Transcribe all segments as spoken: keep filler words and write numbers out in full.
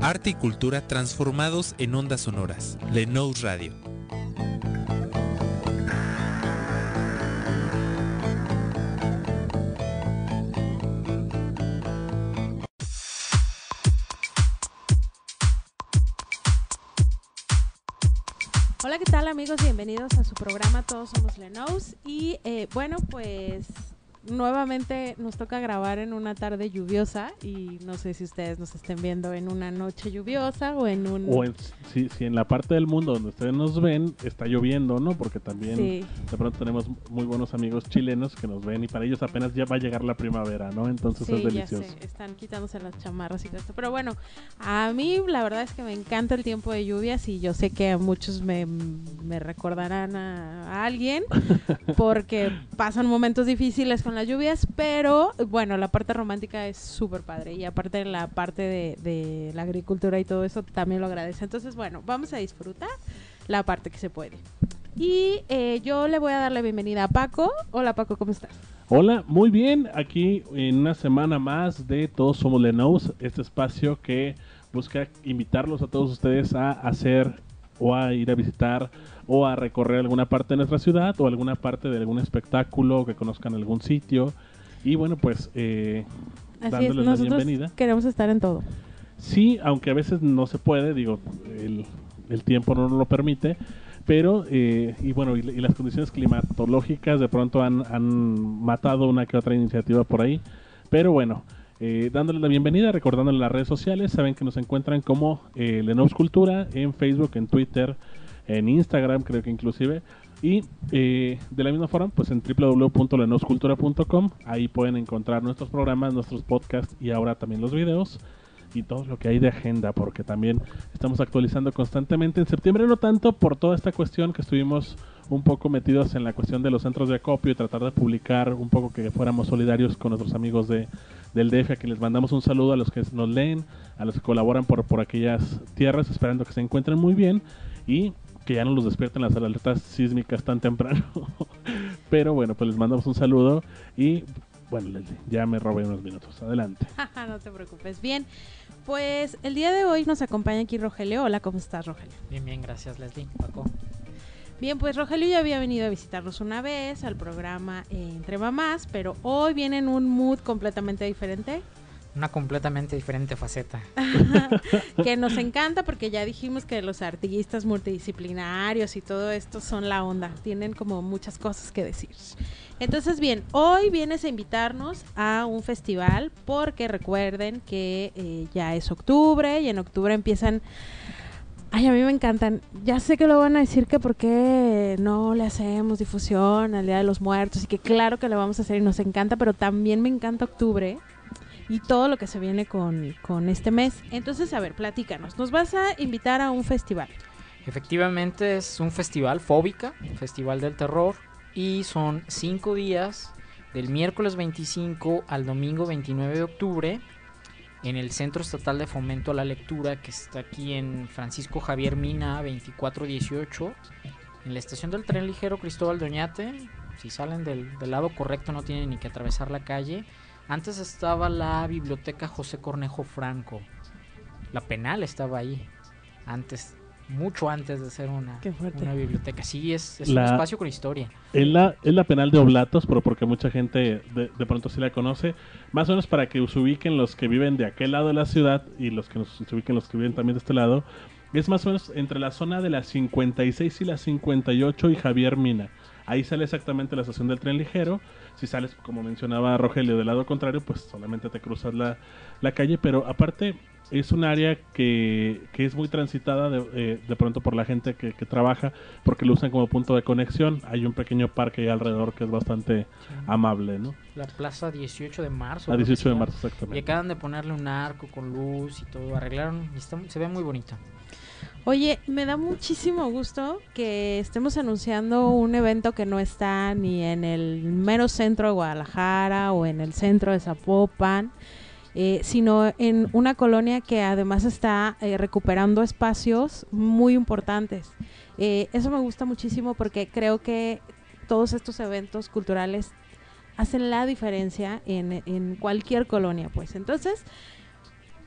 arte y cultura transformados en ondas sonoras. Lenous Radio. Hola, ¿qué tal amigos? Bienvenidos a su programa Todos Somos Lenous. Y eh, bueno, pues nuevamente nos toca grabar en una tarde lluviosa y no sé si ustedes nos estén viendo en una noche lluviosa o en un... O en, si, si en la parte del mundo donde ustedes nos ven está lloviendo, ¿no? Porque también Sí. de pronto tenemos muy buenos amigos chilenos que nos ven y para ellos apenas ya va a llegar la primavera, ¿no? Entonces Sí, es delicioso. ya sé, están quitándose las chamarras y todo esto. Pero bueno, a mí la verdad es que me encanta el tiempo de lluvias y yo sé que a muchos me, me recordarán a, a alguien porque pasan momentos difíciles con las lluvias, pero bueno, la parte romántica es súper padre y aparte la parte de, de la agricultura y todo eso también lo agradece. Entonces, bueno, vamos a disfrutar la parte que se puede. Y eh, yo le voy a dar la bienvenida a Paco. Hola Paco, ¿cómo estás? Hola, muy bien, aquí en una semana más de Todos Somos Lenous, este espacio que busca invitarlos a todos ustedes a hacer o a ir a visitar o a recorrer alguna parte de nuestra ciudad o alguna parte de algún espectáculo, que conozcan algún sitio y bueno, pues eh, Así dándoles es, la nosotros bienvenida. Queremos estar en todo. Sí, aunque a veces no se puede, digo, el, el tiempo no nos lo permite, pero, eh, y bueno, y, y las condiciones climatológicas de pronto han, han matado una que otra iniciativa por ahí, pero bueno, eh, dándoles la bienvenida, recordándoles las redes sociales, saben que nos encuentran como eh, Lenous Cultura en Facebook, en Twitter, en Instagram, creo que inclusive, y eh, de la misma forma, pues en w w w punto lenous cultura punto com, ahí pueden encontrar nuestros programas, nuestros podcasts y ahora también los videos y todo lo que hay de agenda, porque también estamos actualizando constantemente. En septiembre no tanto por toda esta cuestión que estuvimos un poco metidos en la cuestión de los centros de acopio y tratar de publicar un poco que fuéramos solidarios con nuestros amigos de, del D F, a quienes les mandamos un saludo a los que nos leen, a los que colaboran por, por aquellas tierras, esperando que se encuentren muy bien y que ya no los despierten las alertas sísmicas tan temprano. Pero bueno, pues les mandamos un saludo y bueno, Leslie, ya me robé unos minutos. Adelante. No te preocupes. Bien, pues el día de hoy nos acompaña aquí Rogelio. Hola, ¿cómo estás, Rogelio? Bien, bien, gracias, Leslie. Paco. Bien, pues Rogelio ya había venido a visitarnos una vez al programa eh, Entre Mamás, pero hoy viene en un mood completamente diferente. Una completamente diferente faceta. Que nos encanta porque ya dijimos que los artistas multidisciplinarios y todo esto son la onda, tienen como muchas cosas que decir. Entonces bien, hoy vienes a invitarnos a un festival porque recuerden que eh, ya es octubre y en octubre empiezan... Ay, a mí me encantan. Ya sé que lo van a decir que por qué no le hacemos difusión al Día de los Muertos y que claro que lo vamos a hacer y nos encanta, pero también me encanta octubre y todo lo que se viene con, con este mes. Entonces, a ver, platícanos. Nos vas a invitar a un festival. Efectivamente es un festival Fóbica, Festival del Terror, y son cinco días del miércoles veinticinco al domingo veintinueve de octubre en el Centro Estatal de Fomento a la Lectura, que está aquí en Francisco Javier Mina veinticuatro dieciocho, en la estación del tren ligero Cristóbal de Oñate. Si salen del, del lado correcto no tienen ni que atravesar la calle. Antes estaba la biblioteca José Cornejo Franco. La Penal estaba ahí. Antes, mucho antes de ser una, una biblioteca. Sí, es, es la, un espacio con historia. Es la, es la Penal de Oblatos, pero porque mucha gente de, de pronto sí la conoce. Más o menos para que se ubiquen los que viven de aquel lado de la ciudad y los que nos, se ubiquen los que viven también de este lado. Es más o menos entre la zona de la cincuenta y seis y la cincuenta y ocho y Javier Mina. Ahí sale exactamente la estación del tren ligero. Si sales, como mencionaba Rogelio, del lado contrario, pues solamente te cruzas la, la calle. Pero aparte es un área que, que es muy transitada de, eh, de pronto por la gente que, que trabaja, porque lo usan como punto de conexión. Hay un pequeño parque ahí alrededor que es bastante sí. amable, ¿no? La plaza dieciocho de marzo. A dieciocho de marzo, exactamente. Y acaban de ponerle un arco con luz y todo. Arreglaron y está, se ve muy bonito. Oye, me da muchísimo gusto que estemos anunciando un evento que no está ni en el mero centro de Guadalajara o en el centro de Zapopan, eh, sino en una colonia que además está eh, recuperando espacios muy importantes. Eh, eso me gusta muchísimo porque creo que todos estos eventos culturales hacen la diferencia en, en cualquier colonia, pues. Entonces,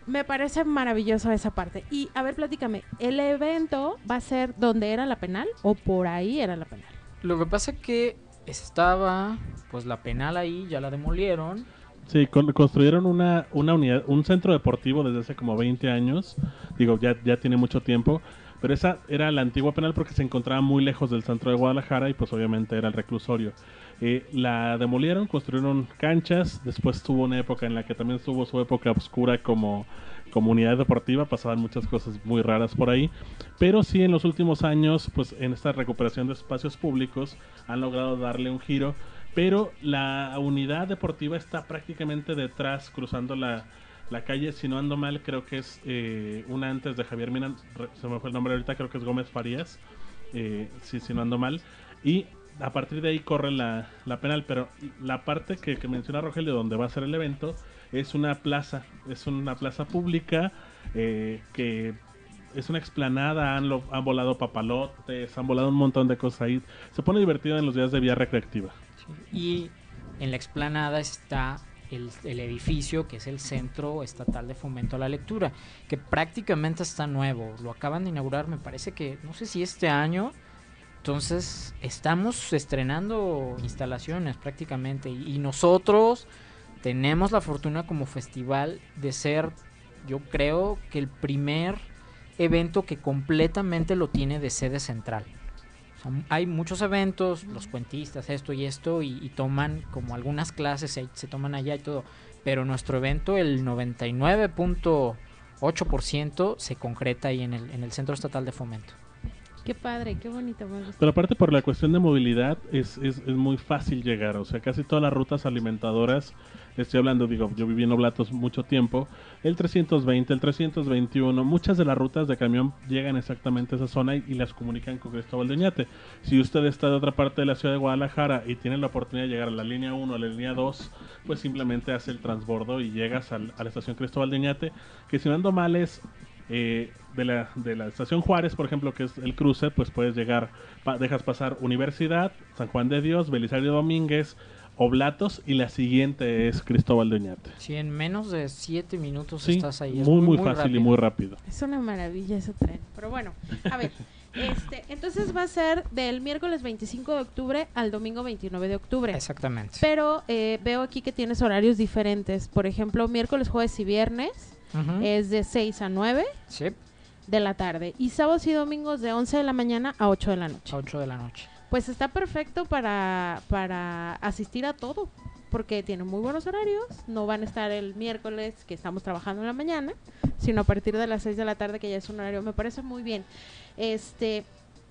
Me parece maravilloso esa parte. Y a ver, platícame, ¿el evento va a ser donde era la penal o por ahí era la penal? Lo que pasa que estaba pues la penal ahí, ya la demolieron. Sí, con, construyeron una, una unidad, un centro deportivo desde hace como veinte años. Digo, ya, ya tiene mucho tiempo. Pero esa era la antigua penal porque se encontraba muy lejos del centro de Guadalajara y pues obviamente era el reclusorio. Eh, la demolieron, construyeron canchas, después tuvo una época en la que también tuvo su época oscura como, como unidad deportiva, pasaban muchas cosas muy raras por ahí, pero sí en los últimos años, pues en esta recuperación de espacios públicos han logrado darle un giro, pero la unidad deportiva está prácticamente detrás, cruzando la... La calle, si no ando mal, creo que es eh, una antes de Javier Mina, se me fue el nombre ahorita, creo que es Gómez Farías, eh, si, si no ando mal. Y a partir de ahí corre la, la penal, pero la parte que, que menciona Rogelio, donde va a ser el evento, es una plaza, es una plaza pública eh, que es una explanada, han, lo, han volado papalotes, han volado un montón de cosas ahí. Se pone divertido en los días de vía recreativa. Sí. Y en la explanada está... El, el edificio que es el Centro Estatal de Fomento a la Lectura, que prácticamente está nuevo, lo acaban de inaugurar, me parece que, no sé si este año, entonces estamos estrenando instalaciones prácticamente, y, y nosotros tenemos la fortuna como festival de ser, yo creo que el primer evento que completamente lo tiene de sede central. O sea, hay muchos eventos, los cuentistas, esto y esto, y, y toman como algunas clases, se, se toman allá y todo, pero nuestro evento, el noventa y nueve punto ocho por ciento se concreta ahí en el, en el Centro Estatal de Fomento. Qué padre, qué bonito. Me gusta. Pero aparte por la cuestión de movilidad es, es, es muy fácil llegar, o sea, casi todas las rutas alimentadoras, estoy hablando, digo, yo viví en Oblatos mucho tiempo, el trescientos veinte, el trescientos veintiuno, muchas de las rutas de camión llegan exactamente a esa zona y, y las comunican con Cristóbal de Oñate. Si usted está de otra parte de la ciudad de Guadalajara y tiene la oportunidad de llegar a la línea uno o a la línea dos, pues simplemente hace el transbordo y llegas al, a la estación Cristóbal de Oñate, que si no ando mal es... Eh, de la de la estación Juárez, por ejemplo, que es el cruce, pues puedes llegar, pa, dejas pasar Universidad, San Juan de Dios, Belisario Domínguez, Oblatos, y la siguiente es Cristóbal de Oñate. Sí, en menos de siete minutos sí, estás ahí. Muy, es muy, muy, muy fácil rápido. y muy rápido. Es una maravilla ese tren. Pero bueno, a ver, este, entonces va a ser del miércoles veinticinco de octubre al domingo veintinueve de octubre. Exactamente. Pero eh, veo aquí que tienes horarios diferentes. Por ejemplo, miércoles, jueves y viernes Uh-huh. es de seis a nueve Sí, de la tarde. Y sábados y domingos de once de la mañana a ocho de la noche. a ocho de la noche. Pues está perfecto para, para asistir a todo, porque tiene muy buenos horarios. No van a estar el miércoles que estamos trabajando en la mañana, sino a partir de las seis de la tarde, que ya es un horario, me parece muy bien. Este,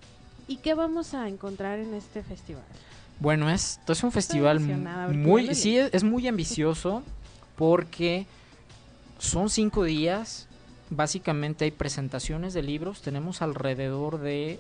¿y qué vamos a encontrar en este festival? Bueno, es, esto es un festival emocionada, porque muy, ya me sí, es, es muy ambicioso porque son cinco días. Básicamente hay presentaciones de libros. Tenemos alrededor de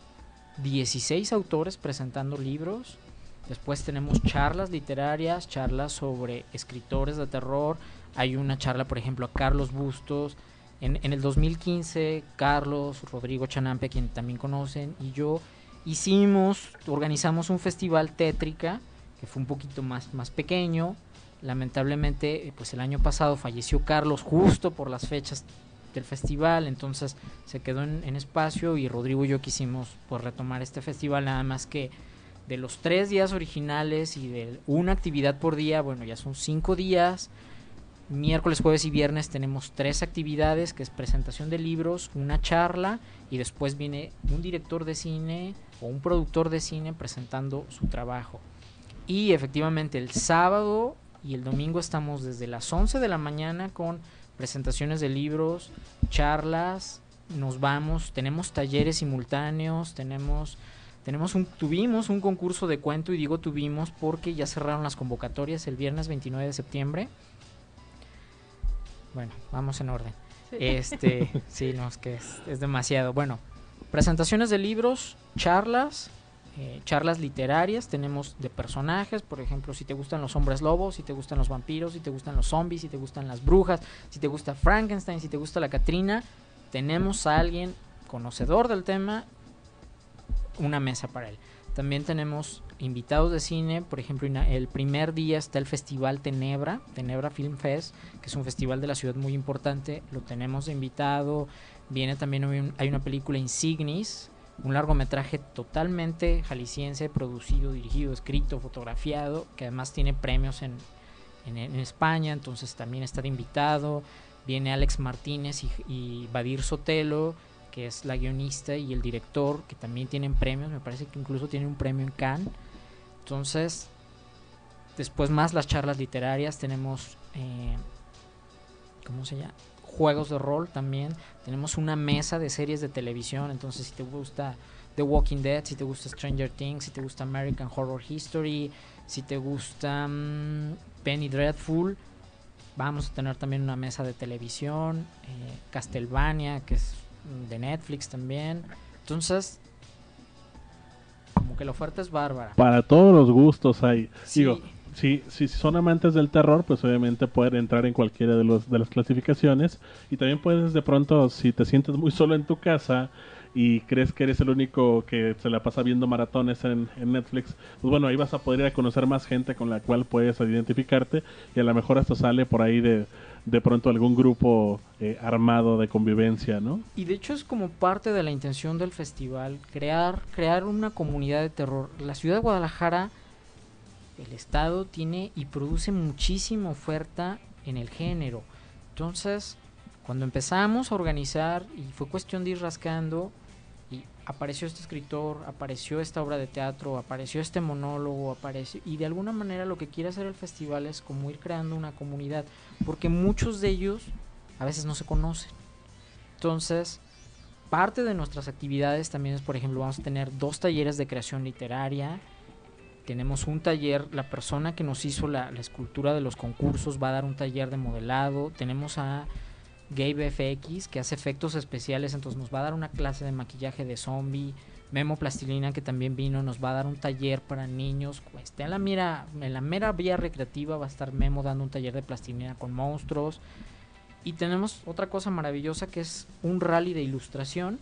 dieciséis autores presentando libros. Después tenemos charlas literarias, charlas sobre escritores de terror. Hay una charla, por ejemplo, a Carlos Bustos. En, en el dos mil quince, Carlos, Rodrigo Chanampe, a quien también conocen, y yo hicimos, organizamos un festival tétrica, que fue un poquito más, más pequeño. Lamentablemente, pues el año pasado falleció Carlos justo por las fechas del festival, entonces se quedó en, en espacio, y Rodrigo y yo quisimos pues retomar este festival, nada más que de los tres días originales y de una actividad por día, bueno, ya son cinco días. Miércoles, jueves y viernes tenemos tres actividades, que es presentación de libros, una charla, y después viene un director de cine o un productor de cine presentando su trabajo. Y efectivamente el sábado y el domingo estamos desde las once de la mañana con presentaciones de libros, charlas, nos vamos, tenemos talleres simultáneos, tenemos tenemos un tuvimos un concurso de cuento, y digo tuvimos porque ya cerraron las convocatorias el viernes veintinueve de septiembre. Bueno, vamos en orden. Sí. Este, sí, no, es que es, es demasiado. Bueno, presentaciones de libros, charlas, eh, charlas literarias, tenemos de personajes, por ejemplo, si te gustan los hombres lobos, si te gustan los vampiros, si te gustan los zombies, si te gustan las brujas, si te gusta Frankenstein, si te gusta la Catrina, tenemos a alguien conocedor del tema, una mesa para él. También tenemos invitados de cine. Por ejemplo, el primer día está el festival Tenebra, Tenebra Film Fest, que es un festival de la ciudad muy importante, lo tenemos de invitado. Viene también, un, hay una película Insignis, un largometraje totalmente jalisciense, producido, dirigido, escrito, fotografiado, que además tiene premios en, en, en España, entonces también está de invitado. Viene Alex Martínez y, y Badir Sotelo, que es la guionista y el director, que también tienen premios, me parece que incluso tienen un premio en Cannes. Entonces, después más las charlas literarias, tenemos, eh, ¿cómo se llama? Juegos de rol también, tenemos una mesa de series de televisión, entonces si te gusta The Walking Dead, si te gusta Stranger Things, si te gusta American Horror History, si te gusta um, Penny Dreadful, vamos a tener también una mesa de televisión, eh, Castlevania, que es de Netflix también. Entonces, como que la oferta es bárbara. Para todos los gustos hay. Sí. Digo, si, si son amantes del terror, pues obviamente pueden entrar en cualquiera de, los, de las clasificaciones. Y también puedes de pronto, si te sientes muy solo en tu casa y crees que eres el único que se la pasa viendo maratones en, en Netflix, pues bueno, ahí vas a poder ir a conocer más gente con la cual puedes identificarte, y a lo mejor hasta sale por ahí de, de pronto algún grupo eh, armado de convivencia, ¿no? Y de hecho es como parte de la intención del festival, crear, crear una comunidad de terror. La ciudad de Guadalajara, el estado, tiene y produce muchísima oferta en el género. Entonces, cuando empezamos a organizar, y fue cuestión de ir rascando, y apareció este escritor, apareció esta obra de teatro, apareció este monólogo, apareció, y de alguna manera lo que quiere hacer el festival es como ir creando una comunidad, porque muchos de ellos a veces no se conocen. Entonces, parte de nuestras actividades también es, por ejemplo, vamos a tener dos talleres de creación literaria. Tenemos un taller, la persona que nos hizo la, la escultura de los concursos va a dar un taller de modelado. Tenemos a Gabe F X, que hace efectos especiales, entonces nos va a dar una clase de maquillaje de zombie. Memo Plastilina, que también vino, nos va a dar un taller para niños. Este, en, la mira, en la mera vía recreativa va a estar Memo dando un taller de plastilina con monstruos. Y tenemos otra cosa maravillosa, que es un rally de ilustración.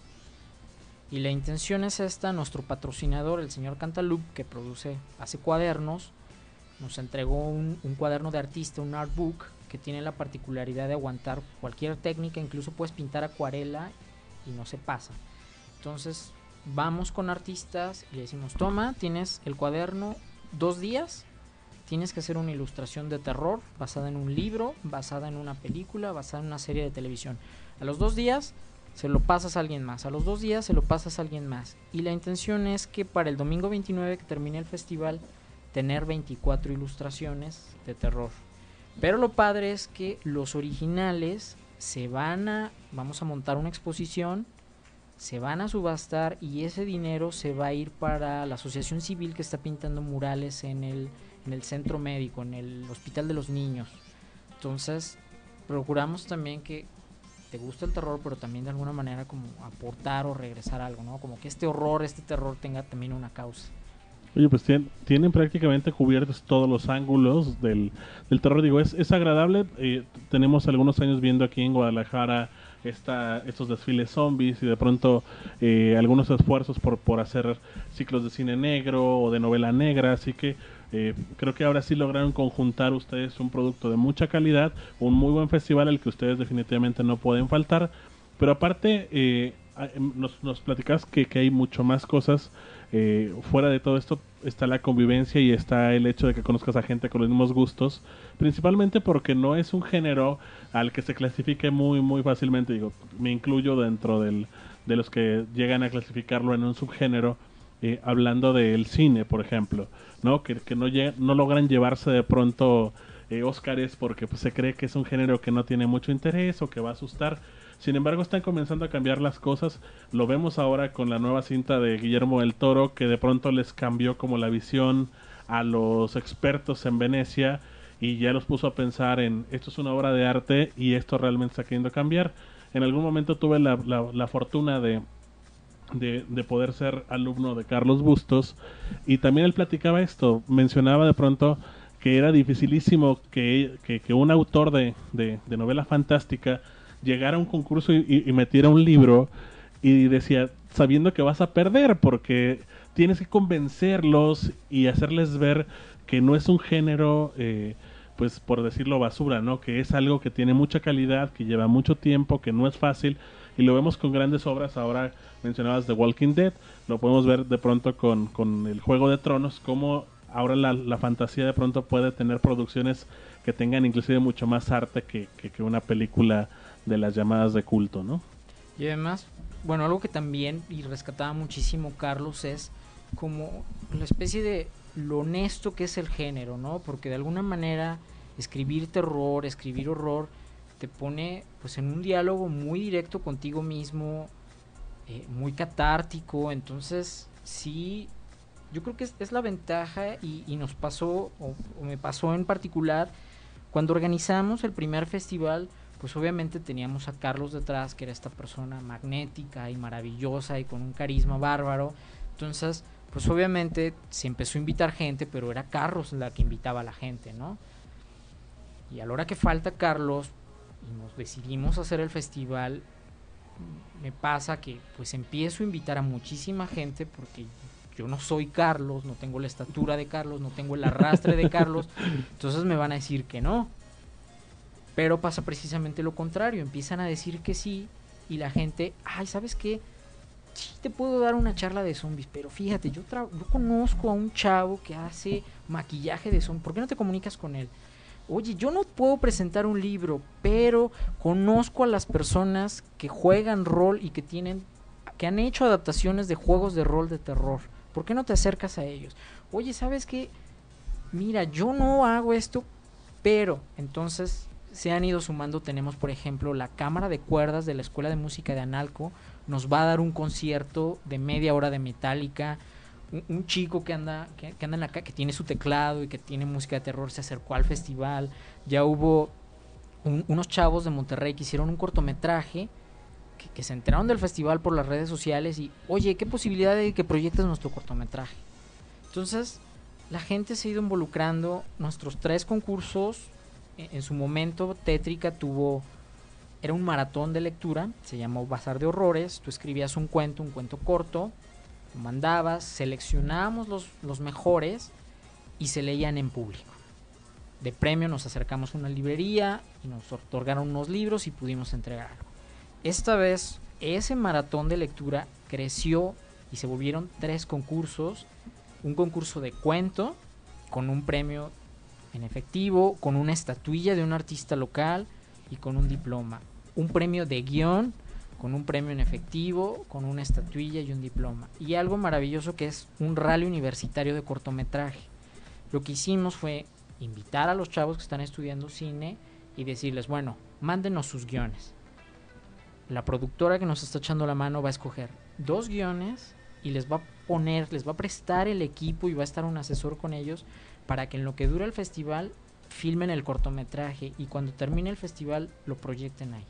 Y la intención es esta: nuestro patrocinador, el señor Cantaloup, que produce, hace cuadernos, nos entregó un, un cuaderno de artista, un artbook, que tiene la particularidad de aguantar cualquier técnica, incluso puedes pintar acuarela y no se pasa. Entonces vamos con artistas y le decimos: toma, tienes el cuaderno, dos días, tienes que hacer una ilustración de terror basada en un libro, basada en una película, basada en una serie de televisión. A los dos días se lo pasas a alguien más, a los dos días se lo pasas a alguien más. Y la intención es que para el domingo veintinueve, que termine el festival, tener veinticuatro ilustraciones de terror. Pero lo padre es que los originales se van a, vamos a montar una exposición, se van a subastar, y ese dinero se va a ir para la asociación civil que está pintando murales en el, en el centro médico, en el hospital de los niños. Entonces procuramos también que te guste el terror, pero también de alguna manera como aportar o regresar algo, ¿no? Como que este horror, este terror tenga también una causa. Oye, pues tienen, tienen prácticamente cubiertos todos los ángulos del, del terror. Digo, es, es agradable. Eh, tenemos algunos años viendo aquí en Guadalajara esta, estos desfiles zombies, y de pronto eh, algunos esfuerzos por, por hacer ciclos de cine negro o de novela negra. Así que eh, creo que ahora sí lograron conjuntar ustedes un producto de mucha calidad, un muy buen festival al que ustedes definitivamente no pueden faltar. Pero aparte, eh, nos, nos platicas que, que hay mucho más cosas. Eh, fuera de todo esto está la convivencia y está el hecho de que conozcas a gente con los mismos gustos, principalmente porque no es un género al que se clasifique muy muy fácilmente. Digo, me incluyo dentro del, de los que llegan a clasificarlo en un subgénero, eh, hablando del cine, por ejemplo, ¿no? Que, que no, lleg- no logran llevarse de pronto eh, Óscares porque pues, se cree que es un género que no tiene mucho interés o que va a asustar. Sin embargo, están comenzando a cambiar las cosas. Lo vemos ahora con la nueva cinta de Guillermo del Toro, que de pronto les cambió como la visión a los expertos en Venecia y ya los puso a pensar en esto es una obra de arte y esto realmente está queriendo cambiar. En algún momento tuve la, la, la fortuna de, de, de poder ser alumno de Carlos Bustos, y también él platicaba esto, mencionaba de pronto que era dificilísimo que, que, que un autor de, de, de novela fantástica llegara a un concurso y, y, y metiera un libro, y decía, sabiendo que vas a perder, porque tienes que convencerlos y hacerles ver que no es un género, eh, pues por decirlo basura, ¿no? Que es algo que tiene mucha calidad, que lleva mucho tiempo, que no es fácil, y lo vemos con grandes obras. Ahora mencionabas The Walking Dead, lo podemos ver de pronto con, con el Juego de Tronos, como ahora la, la fantasía de pronto puede tener producciones que tengan inclusive mucho más arte que, que, que una película de las llamadas de culto, ¿no? Y además, bueno, algo que también y rescataba muchísimo Carlos es como la especie de lo honesto que es el género, ¿no? Porque de alguna manera escribir terror, escribir horror, te pone pues en un diálogo muy directo contigo mismo, eh, muy catártico. Entonces sí, yo creo que es, es la ventaja, y, y nos pasó, o, o me pasó en particular, cuando organizamos el primer festival, pues obviamente teníamos a Carlos detrás, que era esta persona magnética y maravillosa y con un carisma bárbaro. Entonces pues obviamente se empezó a invitar gente, pero era Carlos la que invitaba a la gente, ¿no? Y a la hora que falta Carlos y nos decidimos hacer el festival, me pasa que pues empiezo a invitar a muchísima gente, porque yo no soy Carlos, no tengo la estatura de Carlos, no tengo el arrastre de Carlos, entonces me van a decir que no. Pero pasa precisamente lo contrario, empiezan a decir que sí, y la gente, ay, ¿sabes qué? Sí te puedo dar una charla de zombies, pero fíjate, yo, tra- yo conozco a un chavo que hace maquillaje de zombies, ¿por qué no te comunicas con él? Oye, yo no puedo presentar un libro, pero conozco a las personas que juegan rol y que tienen, que han hecho adaptaciones de juegos de rol de terror, ¿por qué no te acercas a ellos? Oye, ¿sabes qué? Mira, yo no hago esto, pero entonces se han ido sumando. Tenemos, por ejemplo, la cámara de cuerdas de la Escuela de Música de Analco, nos va a dar un concierto de media hora de Metallica. Un, un chico que anda que, que anda en la ca- que tiene su teclado y que tiene música de terror se acercó al festival. Ya hubo un, unos chavos de Monterrey que hicieron un cortometraje, que, que se enteraron del festival por las redes sociales y, oye, ¿qué posibilidad de que proyectes nuestro cortometraje? Entonces la gente se ha ido involucrando. Nuestros tres concursos, en, en su momento Tétrica tuvo, era un maratón de lectura, se llamó Bazar de Horrores. Tú escribías un cuento, un cuento corto, lo mandabas, seleccionábamos los, los mejores y se leían en público. De premio nos acercamos a una librería y nos otorgaron unos libros y pudimos entregarlo. Esta vez ese maratón de lectura creció y se volvieron tres concursos. Un concurso de cuento con un premio en efectivo, con una estatuilla de un artista local y con un diploma. Un premio de guión con un premio en efectivo, con una estatuilla y un diploma. Y algo maravilloso que es un rally universitario de cortometraje. Lo que hicimos fue invitar a los chavos que están estudiando cine y decirles, bueno, mándenos sus guiones. La productora que nos está echando la mano va a escoger dos guiones y les va a poner, les va a prestar el equipo y va a estar un asesor con ellos para que en lo que dura el festival filmen el cortometraje y cuando termine el festival lo proyecten ahí.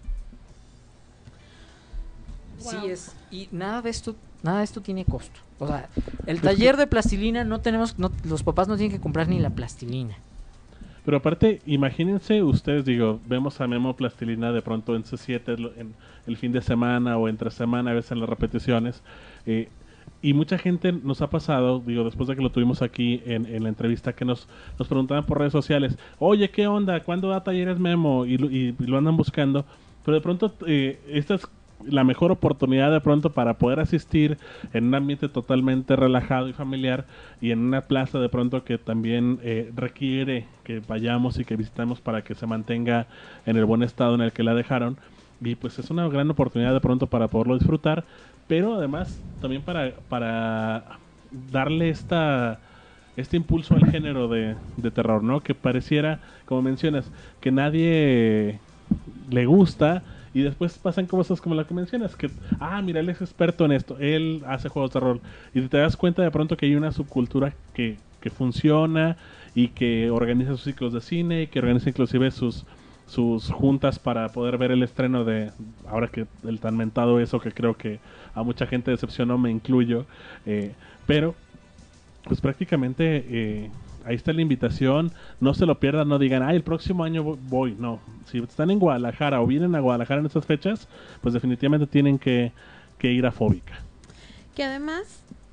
Wow. Sí es, y nada de esto, nada de esto tiene costo. O sea, el taller de plastilina no tenemos, no, los papás no tienen que comprar ni la plastilina. Pero aparte, imagínense ustedes, digo, vemos a Memo Plastilina de pronto en C siete en el fin de semana o entre semana, a veces en las repeticiones. Eh, y mucha gente nos ha pasado, digo, después de que lo tuvimos aquí en, en la entrevista, que nos, nos preguntaban por redes sociales, oye, ¿qué onda? ¿Cuándo da talleres Memo? Y, lo- y, y lo andan buscando. Pero de pronto, eh, esta es la mejor oportunidad de pronto para poder asistir en un ambiente totalmente relajado y familiar y en una plaza de pronto que también eh, requiere que vayamos y que visitamos para que se mantenga en el buen estado en el que la dejaron. Y pues es una gran oportunidad de pronto para poderlo disfrutar, pero además también para, para darle esta este impulso al género de, de terror, ¿no? Que pareciera, como mencionas, que nadie le gusta. Y después pasan cosas como la que mencionas, que, ah, mira, él es experto en esto, él hace juegos de rol. Y te das cuenta de pronto que hay una subcultura que, que funciona y que organiza sus ciclos de cine y que organiza inclusive sus, sus juntas para poder ver el estreno de, ahora que el tan mentado eso que creo que a mucha gente decepcionó, me incluyo. Eh, pero, pues prácticamente... Eh, ahí está la invitación, no se lo pierdan, no digan, ay, el próximo año voy, no. Si están en Guadalajara o vienen a Guadalajara en esas fechas, pues definitivamente tienen que, que ir a Fóbica. Que además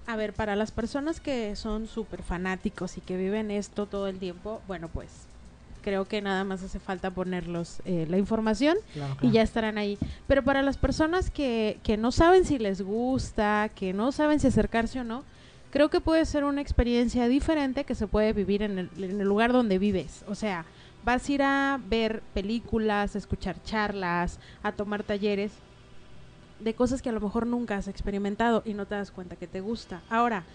A ver, para las personas que son súper fanáticos y que viven esto todo el tiempo, bueno, pues creo que nada más hace falta ponerlos eh, la información Claro, claro. y ya estarán ahí. Pero para las personas que, que no saben si les gusta, que no saben si acercarse o no, creo que puede ser una experiencia diferente que se puede vivir en el, en el lugar donde vives. O sea, vas a ir a ver películas, a escuchar charlas, a tomar talleres de cosas que a lo mejor nunca has experimentado y no te das cuenta que te gusta. Ahora,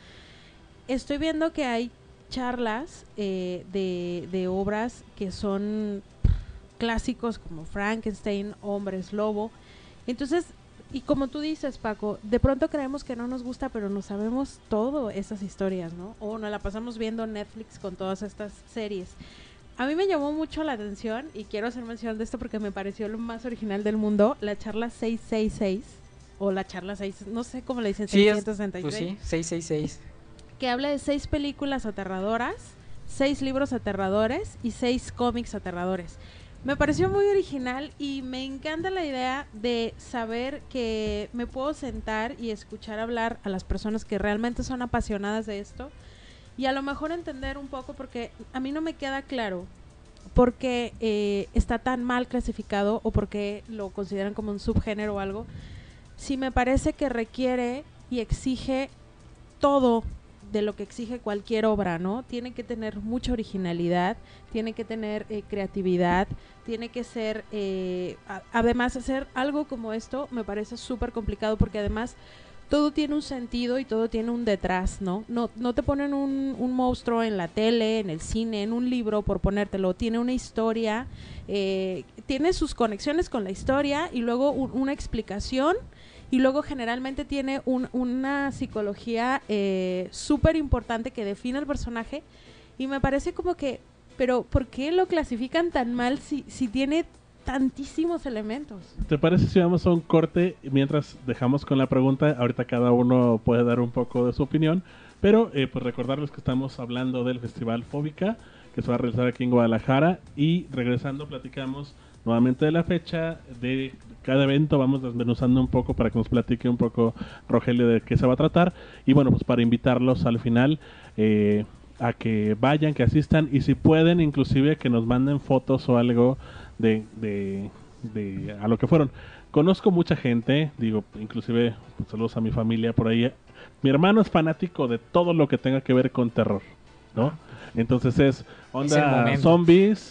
estoy viendo que hay charlas eh, de, de obras que son clásicos como Frankenstein, Hombres Lobo. Entonces, y como tú dices, Paco, de pronto creemos que no nos gusta, pero no sabemos todo esas historias, ¿no? O nos la pasamos viendo Netflix con todas estas series. A mí me llamó mucho la atención y quiero hacer mención de esto porque me pareció lo más original del mundo, la charla seiscientos sesenta y seis o la charla seis, no sé cómo le dicen, Sí, es, seiscientos sesenta y seis, pues sí, seiscientos sesenta y seis. que habla de seis películas aterradoras, seis libros aterradores y seis cómics aterradores. Me pareció muy original y me encanta la idea de saber que me puedo sentar y escuchar hablar a las personas que realmente son apasionadas de esto y a lo mejor entender un poco, porque a mí no me queda claro por qué eh, está tan mal clasificado o por qué lo consideran como un subgénero o algo, si me parece que requiere y exige todo de lo que exige cualquier obra, ¿no? Tiene que tener mucha originalidad, tiene que tener eh, creatividad, tiene que ser, eh, a, además hacer algo como esto me parece súper complicado porque además todo tiene un sentido y todo tiene un detrás, ¿no? No, no te ponen un, un monstruo en la tele, en el cine, en un libro por ponértelo, tiene una historia, eh, tiene sus conexiones con la historia y luego un, una explicación. Y luego generalmente tiene un, una psicología eh, súper importante que define al personaje. Y me parece como que, pero ¿por qué lo clasifican tan mal si, si tiene tantísimos elementos? ¿Te parece si vamos a un corte mientras dejamos con la pregunta? Ahorita cada uno puede dar un poco de su opinión. Pero eh, pues recordarles que estamos hablando del Festival Fóbica, que se va a realizar aquí en Guadalajara. Y regresando platicamos nuevamente de la fecha, de cada evento, vamos desmenuzando un poco para que nos platique un poco Rogelio de qué se va a tratar. Y bueno, pues para invitarlos al final eh, a que vayan, que asistan y si pueden inclusive que nos manden fotos o algo de, de, de a lo que fueron. Conozco mucha gente, digo, inclusive pues, saludos a mi familia por ahí. Mi hermano es fanático de todo lo que tenga que ver con terror, ¿no? Entonces es onda Es zombies,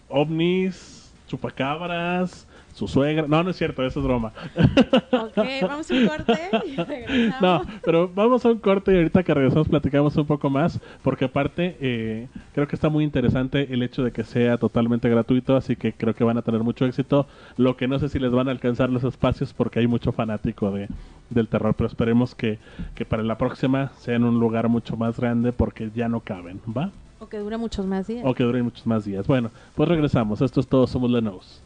ovnis, chupacabras, su suegra. No, no es cierto, eso es broma. Ok, vamos a un corte y regresamos. No, pero vamos a un corte y ahorita que regresamos platicamos un poco más, porque aparte eh, creo que está muy interesante el hecho de que sea totalmente gratuito, así que creo que van a tener mucho éxito. Lo que no sé si les van a alcanzar los espacios porque hay mucho fanático de, del terror, pero esperemos que, que para la próxima sea en un lugar mucho más grande porque ya no caben, ¿va? O que dure muchos más días. O que duren muchos más días. Bueno, pues regresamos. Esto es todo, somos Lenos.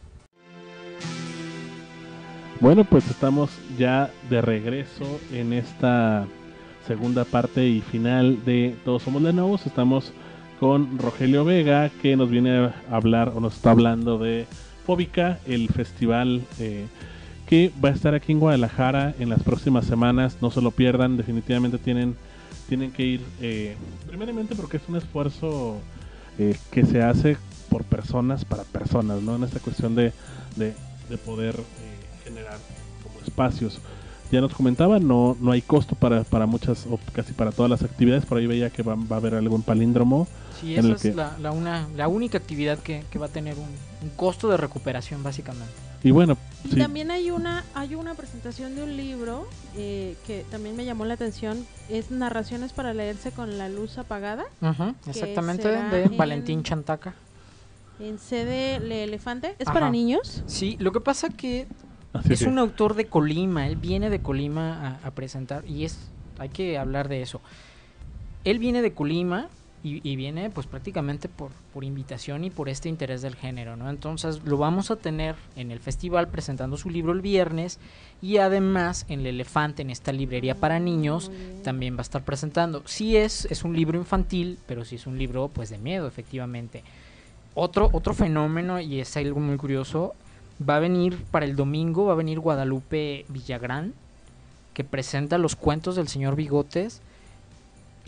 Bueno, pues estamos ya de regreso en esta segunda parte y final de Todos Somos Lenos. Estamos con Rogelio Vega, que nos viene a hablar o nos está hablando de Fóbica, el festival eh, que va a estar aquí en Guadalajara en las próximas semanas. No se lo pierdan, definitivamente tienen, tienen que ir, eh, primeramente porque es un esfuerzo eh, que se hace por personas para personas, ¿no? En esta cuestión de, de, de poder eh, generar como espacios. Ya nos comentaba, no no hay costo para, para muchas o casi para todas las actividades. Por ahí veía que va, va a haber algún palíndromo. Sí, en esa el es que... la, la, una, la única actividad que, que va a tener un, un costo de recuperación, básicamente. Y bueno, Y sí. también hay una hay una presentación de un libro eh, que también me llamó la atención. Es Narraciones para leerse con la luz apagada. Uh-huh, exactamente, será de en- Valentín Chantaca. En sede El Elefante. ¿Es Ajá. para niños? Sí, lo que pasa que Así es sí. un autor de Colima, él viene de Colima a, a presentar, y es hay que hablar de eso. Él viene de Colima y, y viene pues prácticamente por, por invitación y por este interés del género, ¿no? Entonces lo vamos a tener en el festival presentando su libro el viernes y además en El Elefante, en esta librería para niños, Muy bien. también va a estar presentando. Sí es, es un libro infantil, pero sí es un libro pues de miedo, efectivamente. Otro, otro fenómeno, y es algo muy curioso, va a venir para el domingo, va a venir Guadalupe Villagrán, que presenta los cuentos del señor Bigotes,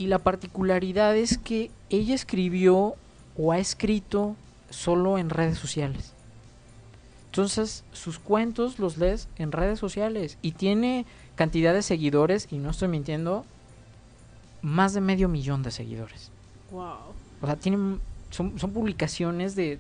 y la particularidad es que ella escribió o ha escrito solo en redes sociales. Entonces, sus cuentos los lees en redes sociales y tiene cantidad de seguidores, y no estoy mintiendo, más de medio millón de seguidores. Wow. O sea, tienen, son, son publicaciones de...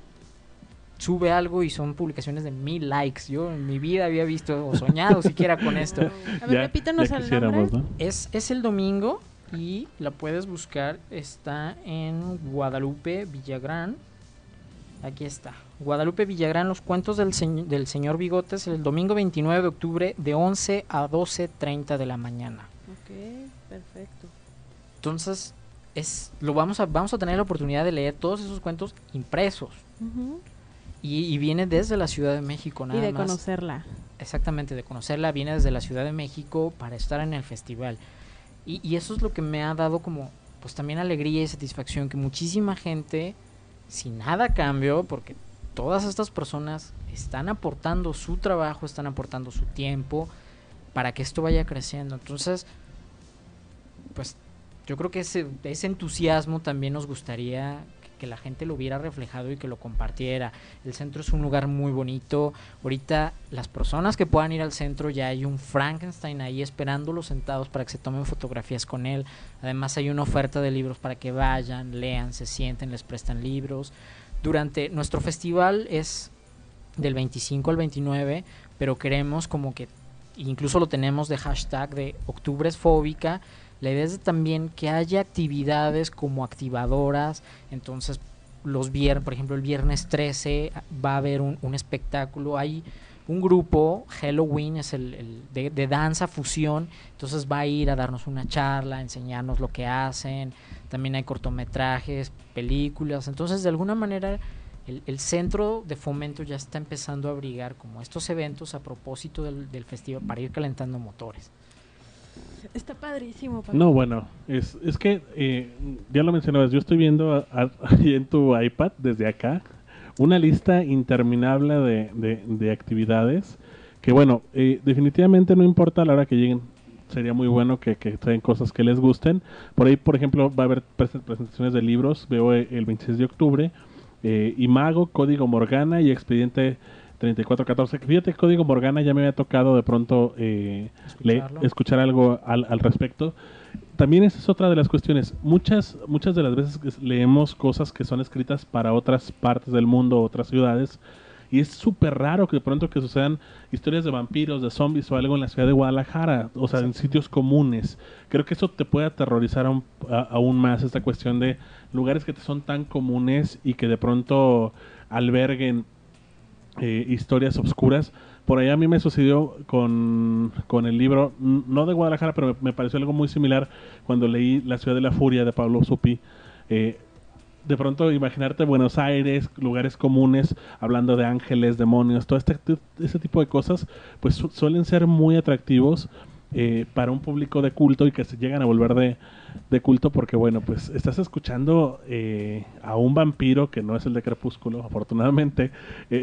Sube algo y son publicaciones de mil likes. Yo en mi vida había visto o soñado siquiera con esto. A ver, Ya- repítanos ya el quisiéramos, nombre. ¿no? Es, es el domingo y la puedes buscar. Está en Guadalupe Villagrán. Aquí está. Guadalupe Villagrán, los cuentos del, señ- del señor Bigotes, el domingo veintinueve de octubre de once a doce treinta de la mañana. Ok, perfecto. Entonces, es, lo vamos a, vamos a tener la oportunidad de leer todos esos cuentos impresos. Ujú. Y, y viene desde la Ciudad de México, nada Y de más. conocerla. Exactamente, de conocerla, viene desde la Ciudad de México para estar en el festival. Y, y eso es lo que me ha dado como, pues también alegría y satisfacción, que muchísima gente, sin nada a cambio, porque todas estas personas están aportando su trabajo, están aportando su tiempo para que esto vaya creciendo. Entonces, pues yo creo que ese, ese entusiasmo también nos gustaría que la gente lo viera reflejado y que lo compartiera. El centro es un lugar muy bonito. Ahorita las personas que puedan ir al centro, ya hay un Frankenstein ahí esperándolos sentados para que se tomen fotografías con él. Además hay una oferta de libros para que vayan, lean, se sienten, les prestan libros. Durante nuestro festival es del veinticinco al veintinueve, pero queremos como que, incluso lo tenemos de hashtag de Octubre es Fóbica. La idea es de también que haya actividades como activadoras. Entonces, los viernes, por ejemplo, el viernes trece va a haber un, un espectáculo. Hay un grupo, Halloween, es el, el de, de danza fusión. Entonces va a ir a darnos una charla, a enseñarnos lo que hacen. También hay cortometrajes, películas. Entonces, de alguna manera, el, el centro de fomento ya está empezando a abrigar como estos eventos a propósito del, del festival para ir calentando motores. Está padrísimo, Paco. No, bueno, es, es que eh, ya lo mencionabas, yo estoy viendo a- a- ahí en tu iPad desde acá una lista interminable de, de- de actividades que, bueno, eh, definitivamente no importa a la hora que lleguen, sería muy bueno que, que traigan cosas que les gusten. Por ahí, por ejemplo, va a haber presen- presentaciones de libros, veo eh, el veintiséis de octubre, eh, Imago, Código Morgana y Expediente treinta y cuatro catorce. Fíjate que Código Morgana ya me había tocado de pronto eh, le- Escucharlo. escuchar algo al, al respecto. También esa es otra de las cuestiones. Muchas, muchas de las veces que leemos cosas que son escritas para otras partes del mundo, otras ciudades, y es súper raro que de pronto que sucedan historias de vampiros, de zombies o algo en la ciudad de Guadalajara, o sea, en sitios comunes. Creo que eso te puede aterrorizar aún, a- aún más, esta cuestión de lugares que te son tan comunes y que de pronto alberguen eh, historias obscuras. Por ahí a mí me sucedió con, con el libro, n- no de Guadalajara, pero me, me pareció algo muy similar cuando leí La ciudad de la furia de Pablo Zupi. Eh, de pronto imaginarte Buenos Aires, lugares comunes, hablando de ángeles, demonios, todo este, este tipo de cosas, pues su- suelen ser muy atractivos eh, para un público de culto y que se llegan a volver de, de culto porque, bueno, pues estás escuchando eh, a un vampiro que no es el de Crepúsculo, afortunadamente, eh,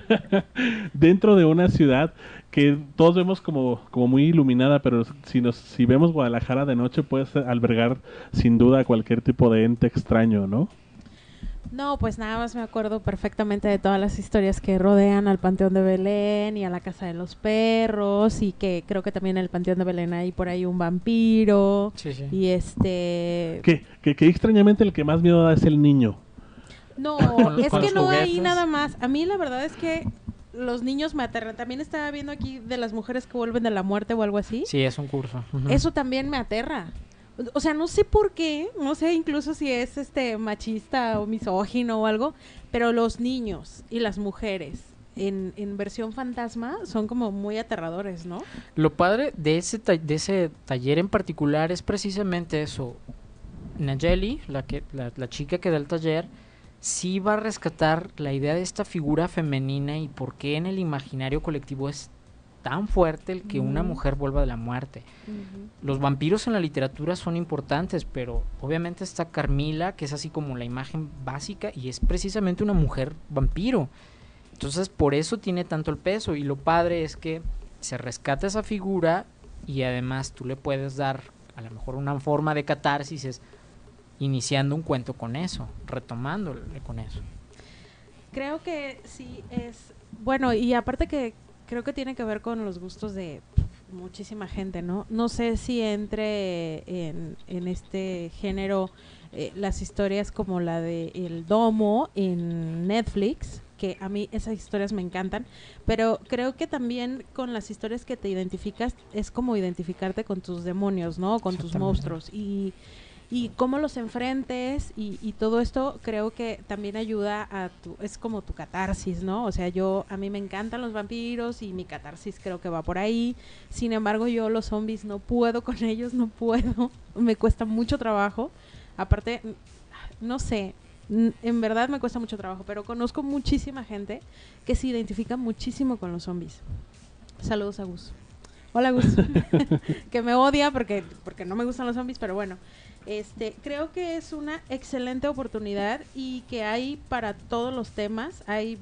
dentro de una ciudad que todos vemos como, como muy iluminada, pero si, nos, si vemos Guadalajara de noche puede albergar sin duda cualquier tipo de ente extraño, ¿no? No, pues nada más me acuerdo perfectamente de todas las historias que rodean al Panteón de Belén y a la Casa de los Perros, y que creo que también en el Panteón de Belén hay por ahí un vampiro. Sí, sí. Y este... Que, que, que extrañamente el que más miedo da es el niño. No, Con- es con que los no hay juguetes. nada más. A mí la verdad es que los niños me aterran. También estaba viendo aquí de las mujeres que vuelven de la muerte o algo así. Sí, es un curso. Ujú. Eso también me aterra. O sea, no sé por qué, no sé incluso si es este machista o misógino o algo, pero los niños y las mujeres en, en versión fantasma son como muy aterradores, ¿no? Lo padre de ese, ta- de ese taller en particular es precisamente eso. Nayeli, la, que, la, la chica que da el taller, sí va a rescatar la idea de esta figura femenina y por qué en el imaginario colectivo es tan fuerte el que una Ujú. mujer vuelva de la muerte. Los vampiros en la literatura son importantes, pero obviamente está Carmila, que es así como la imagen básica, y es precisamente una mujer vampiro. Entonces, por eso tiene tanto el peso. Y lo padre es que se rescata esa figura y además tú le puedes dar a lo mejor una forma de catarsis es iniciando un cuento con eso, retomándole con eso. Creo que sí es, bueno, y aparte que creo que tiene que ver con los gustos de muchísima gente, ¿no? No sé si entre en, en este género eh, las historias como la de El Domo en Netflix, que a mí esas historias me encantan, pero creo que también con las historias que te identificas es como identificarte con tus demonios, ¿no? Con tus monstruos y, y cómo los enfrentes y, y todo esto creo que también ayuda a tu, es como tu catarsis, ¿no? O sea, yo, a mí me encantan los vampiros y mi catarsis creo que va por ahí, sin embargo yo los zombies no puedo con ellos, no puedo, me cuesta mucho trabajo, aparte, no sé, en verdad me cuesta mucho trabajo, pero conozco muchísima gente que se identifica muchísimo con los zombies. Saludos a Gus. Hola Gus, que me odia porque, porque no me gustan los zombies, pero bueno, este, creo que es una excelente oportunidad y que hay para todos los temas, hay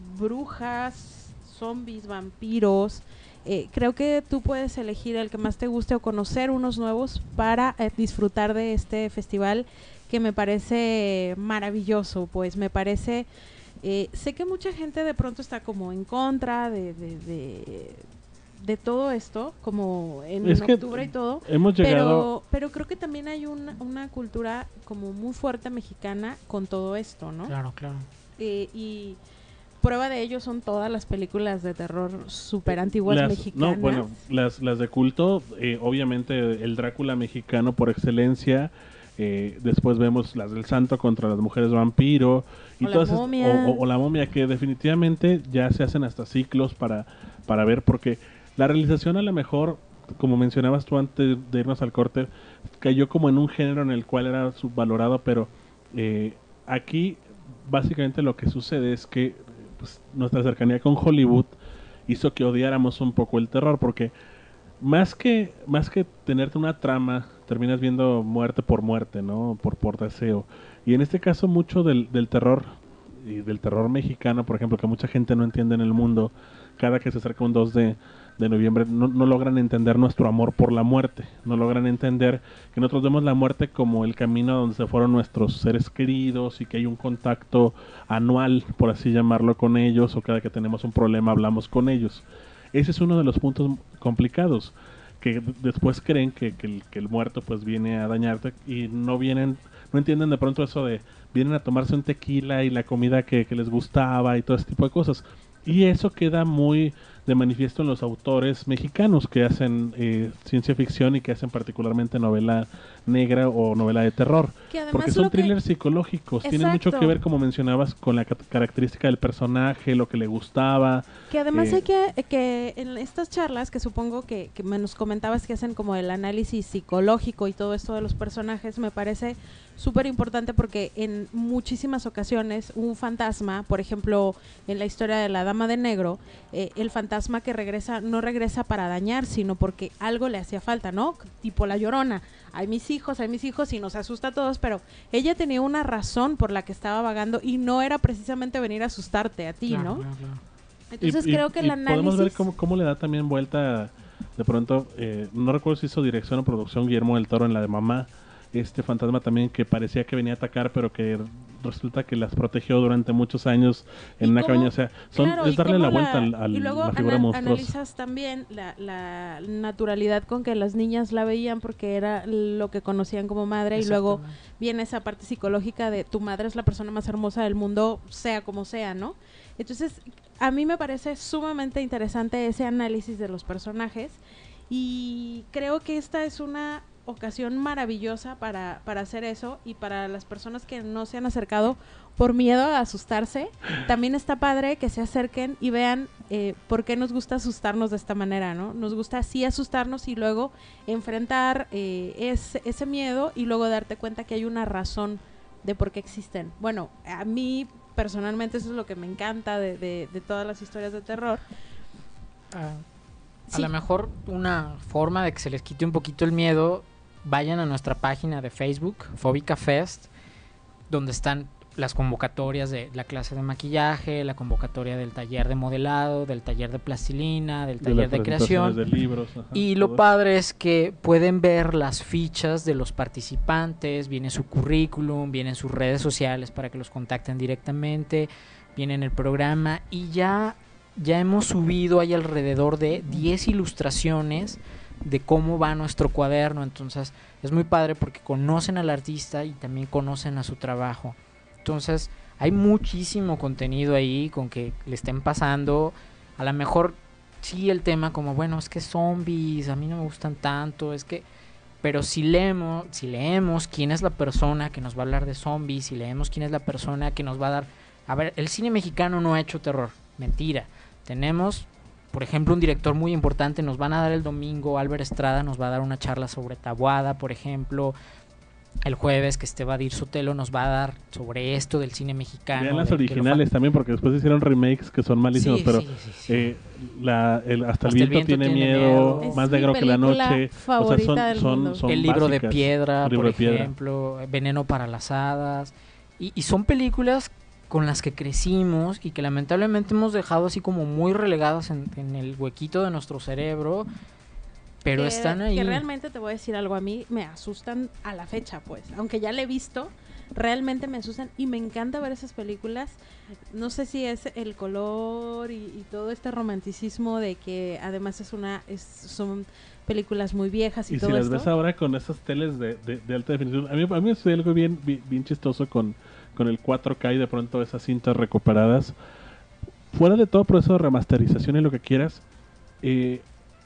brujas, zombies, vampiros, eh, creo que tú puedes elegir el que más te guste o conocer unos nuevos para eh, disfrutar de este festival que me parece maravilloso, pues me parece, eh, sé que mucha gente de pronto está como en contra de, de, de, de todo esto, como en es octubre y todo, hemos llegado... pero, pero creo que también hay una, una cultura como muy fuerte mexicana con todo esto, ¿no? Claro, claro. Eh, y prueba de ello son todas las películas de terror súper antiguas las, mexicanas. No, bueno, las, las de culto, eh, obviamente el Drácula mexicano por excelencia. Eh, después vemos las del Santo contra las mujeres vampiro y o, todas la momia. o, o, o la momia, que definitivamente ya se hacen hasta ciclos para, para ver, porque la realización a lo mejor, como mencionabas tú antes de irnos al corte, cayó como en un género en el cual era subvalorado, pero eh, aquí básicamente lo que sucede es que pues, nuestra cercanía con Hollywood hizo que odiáramos un poco el terror, porque más que más que tenerte una trama, terminas viendo muerte por muerte, ¿no? Por, por deseo. Y en este caso mucho del, del terror, y del terror mexicano, por ejemplo, que mucha gente no entiende en el mundo, cada que se acerca un dos de, de noviembre, no, no logran entender nuestro amor por la muerte, no logran entender que nosotros vemos la muerte como el camino a donde se fueron nuestros seres queridos y que hay un contacto anual, por así llamarlo, con ellos, o cada que tenemos un problema hablamos con ellos. Ese es uno de los puntos complicados, que d- después creen que, que, el, que el muerto pues viene a dañarte y no vienen, no entienden de pronto eso de vienen a tomarse un tequila y la comida que, que les gustaba y todo ese tipo de cosas. Y eso queda muy de manifiesto en los autores mexicanos que hacen eh, ciencia ficción y que hacen particularmente novela negra o novela de terror. Que además Porque son lo que- thrillers psicológicos, tienen mucho Exacto. que ver, como mencionabas, con la ca- característica del personaje, lo que le gustaba. Que además Eh, hay que, que en estas charlas, que supongo que, que me nos comentabas que hacen como el análisis psicológico y todo esto de los personajes, me parece súper importante porque en muchísimas ocasiones un fantasma, por ejemplo, en la historia de la Dama de Negro, eh, el fantasma que regresa, no regresa para dañar, sino porque algo le hacía falta, ¿no? Tipo la Llorona. Hay mis hijos, hay mis hijos y nos asusta a todos, pero ella tenía una razón por la que estaba vagando y no era precisamente venir a asustarte a ti, Claro, ¿no? claro, claro. Entonces Y- y- creo que el y análisis... podemos ver cómo, cómo le da también vuelta de pronto, eh, no recuerdo si hizo dirección o producción Guillermo del Toro en la de Mamá, este fantasma también que parecía que venía a atacar, pero que resulta que las protegió durante muchos años en Y una cómo- cabaña. O sea, son, Claro, es y darle cómo la vuelta al, al- y luego la figura ana- monstruosa. analizas también la, la naturalidad con que las niñas la veían porque era lo que conocían como madre y luego Exactamente. viene esa parte psicológica de tu madre es la persona más hermosa del mundo, sea como sea, ¿no? Entonces, a mí me parece sumamente interesante ese análisis de los personajes y creo que esta es una ocasión maravillosa para, para hacer eso y para las personas que no se han acercado por miedo a asustarse, también está padre que se acerquen y vean eh, por qué nos gusta asustarnos de esta manera, ¿no? Nos gusta así asustarnos y luego enfrentar eh, ese, ese miedo y luego darte cuenta que hay una razón de por qué existen. Bueno, a mí personalmente eso es lo que me encanta de, de, de todas las historias de terror. Ah, a Sí. lo mejor una forma de que se les quite un poquito el miedo, vayan a nuestra página de Facebook, Fóbica Fest, donde están las convocatorias de la clase de maquillaje, la convocatoria del taller de modelado, del taller de plastilina, del taller de, de creación. De libros, ajá, y lo padre es que pueden ver las fichas de los participantes, viene su currículum, vienen sus redes sociales para que los contacten directamente, viene el programa y ya, ya hemos subido, hay alrededor de diez ilustraciones de cómo va nuestro cuaderno. Entonces es muy padre porque conocen al artista y también conocen a su trabajo. Entonces hay muchísimo contenido ahí con que le estén pasando. A lo mejor sí el tema como, bueno, es que zombies, a mí no me gustan tanto, es que... Pero si leemos, si leemos quién es la persona que nos va a hablar de zombies, si leemos quién es la persona que nos va a dar... A ver, el cine mexicano no ha hecho terror, mentira. Tenemos, por ejemplo, un director muy importante, nos van a dar el domingo, Álvaro Estrada nos va a dar una charla sobre Taboada, por ejemplo... El jueves que este Badir Sotelo nos va a dar sobre esto del cine mexicano. Vean las de, originales también, porque después hicieron remakes que son malísimos, sí, pero sí, sí, sí. Eh, la, el, hasta, hasta el viento, viento tiene, tiene miedo, miedo. Más negro que la noche. O sea, son, del son, mundo. son El libro básicas. de piedra, El libro por de piedra. ejemplo, Veneno para las hadas. Y, y son películas con las que crecimos y que lamentablemente hemos dejado así como muy relegadas en, en el huequito de nuestro cerebro. Pero que, están ahí. Que realmente te voy a decir algo, a mí me asustan a la fecha, pues. Aunque ya la he visto, realmente me asustan y me encanta ver esas películas. No sé si es el color y, y todo este romanticismo de que además es una es, son películas muy viejas y, y todo si las esto. ves ahora con esas teles de, de, de alta definición, a mí, a mí es algo bien, bien, bien chistoso con, con el cuatro K y de pronto esas cintas recuperadas. Fuera de todo proceso de remasterización y lo que quieras, eh,